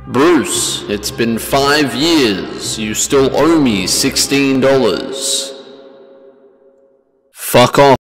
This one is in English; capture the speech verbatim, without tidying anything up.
Bruce, it's been five years. You still owe me sixteen dollars. Fuck off.